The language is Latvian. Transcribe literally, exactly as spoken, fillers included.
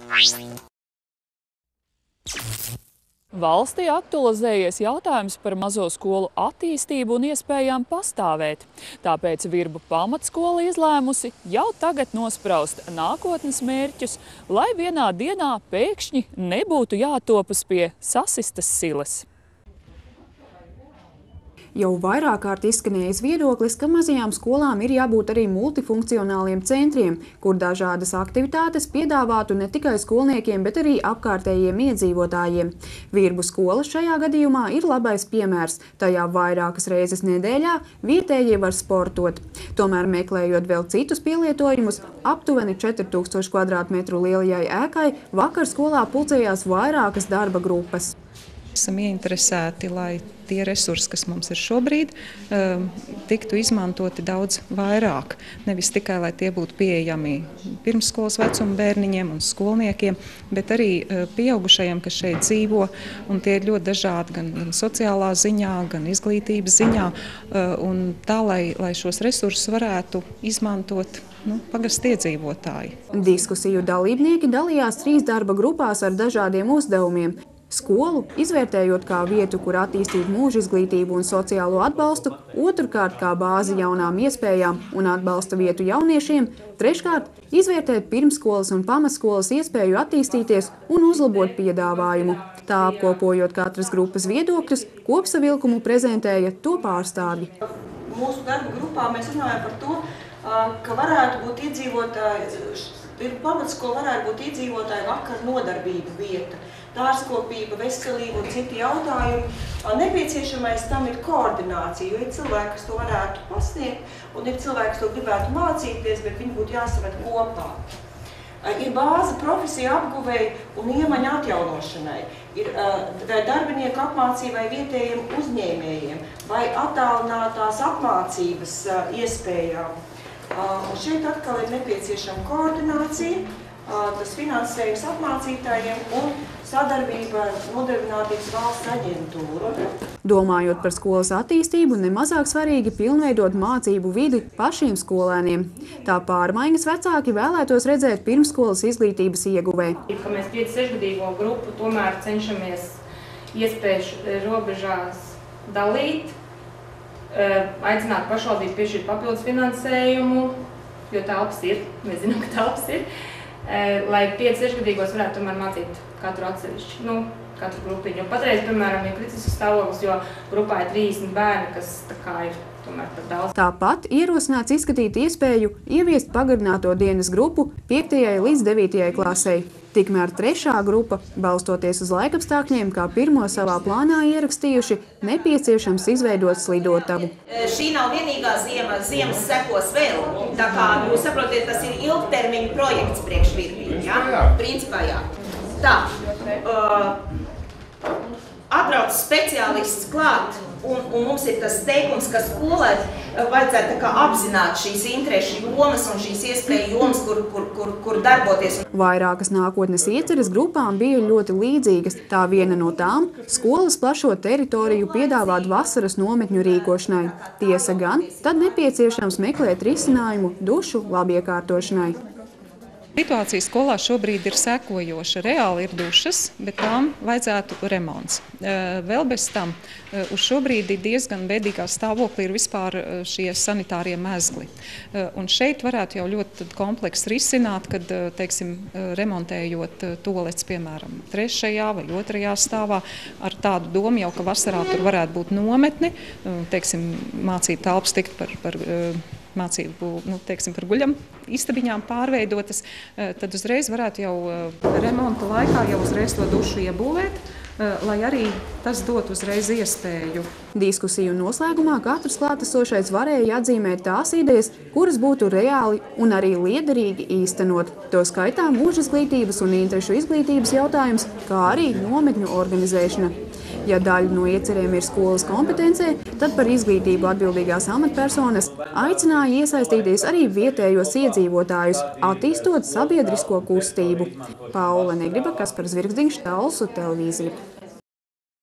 Valstī aktualizējies jautājums par mazo skolu attīstību un iespējām pastāvēt. Tāpēc Virbu pamatskola izlēmusi jau tagad nospraust nākotnes mērķus, lai vienā dienā pēkšņi nebūtu jātopas pie sasistas siles. Jau vairāk kārt izskanējis viedoklis, ka mazajām skolām ir jābūt arī multifunkcionāliem centriem, kur dažādas aktivitātes piedāvātu ne tikai skolniekiem, bet arī apkārtējiem iedzīvotājiem. Virbu skola šajā gadījumā ir labais piemērs. Tajā vairākas reizes nedēļā vietējie var sportot. Tomēr meklējot vēl citus pielietojumus, aptuveni četri tūkstoši kvadrātmetru lielajai ēkai vakar skolā pulcējās vairākas darba grupas. Esam ieinteresēti, lai tie resursi, kas mums ir šobrīd, tiktu izmantoti daudz vairāk. Nevis tikai, lai tie būtu pieejami pirmsskolas vecuma bērniņiem un skolniekiem, bet arī pieaugušajiem, kas šeit dzīvo. Un tie ir ļoti dažādi gan, gan sociālā ziņā, gan izglītības ziņā. Un tā, lai, lai šos resursus varētu izmantot nu, pagastu iedzīvotāji. Diskusiju dalībnieki dalījās trīs darba grupās ar dažādiem uzdevumiem. Skolu, izvērtējot kā vietu, kur attīstīt mūža izglītību un sociālo atbalstu, otrkārt kā bāzi jaunām iespējām un atbalsta vietu jauniešiem, treškārt izvērtēt pirmskolas un pamatskolas iespēju attīstīties un uzlabot piedāvājumu. Tā apkopojot katras grupas viedokļus, kopsavilkumu prezentēja to pārstāvji. Mūsu darba grupā mēs runājam par to, ka varētu būt iedzīvotāji, pamatskola varētu būt iedzīvotāju vakar nodarbību vieta. Dārzkopība, veselība un citi jautājumi. Nepieciešamais tam ir koordinācija, jo ir cilvēki, kas to varētu pasniegt, un ir cilvēki, kas to gribētu mācīties, bet viņi būtu jāsaved kopā. Ir bāze profesija apguvēji un iemaņu atjaunošanai. Ir vai darbinieku apmācībai vietējiem uzņēmējiem, vai attālinātās apmācības iespējām. Un šeit atkal ir nepieciešama koordinācija, tas finansējums apmācītājiem un sadarbība ar Nodarbinātības valsts aģentūru. Domājot par skolas attīstību, nemazāk svarīgi pilnveidot mācību vidi pašiem skolēniem. Tā pārmaiņas vecāki vēlētos redzēt pirmsskolas izglītības ieguvē. Ka mēs pieci sešgadīgo grupu tomēr cenšamies iespēju robežās dalīt, aicināt pašvaldību piešķirt papildus finansējumu, jo telpas ir, mēs zinām, ka telpas ir, lai pieci sešgadīgos varētu tomēr mācīt katru atsevišķi, nu, katru grupiņu. Jo patreiz, piemēram, ir kritisks stāvoklis, jo grupā ir trīsdesmit bērni, kas tā kā ir tomēr pat daudz. Tāpat ierosināts izskatīt iespēju ieviest pagarināto dienas grupu piektajai līdz devītajai klasei. Tikmēr trešā grupa, balstoties uz laikapstākļiem, kā pirmo savā plānā ierakstījuši, nepieciešams izveidot slidotavu. Šī nav vienīgā ziema, ziemas sekos vēl. Tā kā jūs saprotiet, tas ir ilgtermiņu projekts priekš Virbī, ja? Principā jā. Tā, uh, atbrauc speciālists klāt, un, un mums ir tas teikums, ka skolai vajadzētu tā kā apzināt šīs interešu jomas un šīs iespēju jomas, kur, kur, kur, kur darboties. Vairākas nākotnes ieceres grupām bija ļoti līdzīgas. Tā viena no tām – skolas plašo teritoriju piedāvāt vasaras nometņu rīkošanai. Tiesa gan, tad nepieciešams meklēt risinājumu dušu labiekārtošanai. Situācija skolā šobrīd ir sekojoša. Reāli ir dušas, bet tām vajadzētu remonts. Vēl bez tam uz šobrīd ir diezgan bēdīgā stāvoklī ir vispār šie sanitārie mezgli. Un šeit varētu jau ļoti komplekss risināt, kad, teiksim, remontējot toalets, piemēram, trešajā vai otrajā stāvā, ar tādu domu jau, ka vasarā tur varētu būt nometni, teiksim, mācību telpas tikt par, par mācību, nu, teiksim, par guļam istabiņām pārveidotas, tad uzreiz varētu jau remonta laikā jau uzreiz to dušu iebūvēt, lai arī tas dot uzreiz iespēju. Diskusiju noslēgumā katrs klātesošais varēja atzīmēt tās idejas, kuras būtu reāli un arī liederīgi īstenot. To skaitā mūža izglītības un interešu izglītības jautājums, kā arī nometņu organizēšana. Ja daļa no iecerēm ir skolas kompetencē, tad par izglītību atbildīgās amatpersonas aicināja iesaistīties arī vietējos iedzīvotājus, attīstot sabiedrisko kustību. Paula Negriba, Kaspars Zvirgzdiņš, Talsu televīzija.